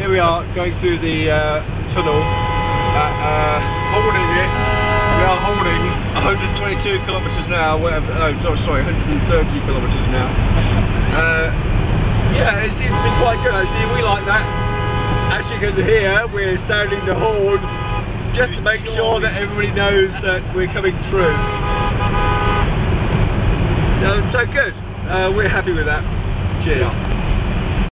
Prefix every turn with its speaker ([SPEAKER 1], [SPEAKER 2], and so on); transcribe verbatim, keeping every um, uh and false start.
[SPEAKER 1] here we are going through the uh, tunnel, uh, uh, holding it. We are holding one hundred twenty-two kilometres now. Whatever. Oh, sorry, one hundred thirty kilometres now. Uh, yeah, it's, it's been quite good actually. We like that. As you can hear, we're sounding the horn just to make sure that everybody knows that we're coming through. So, so good. Uh, we're happy with that. Cheers.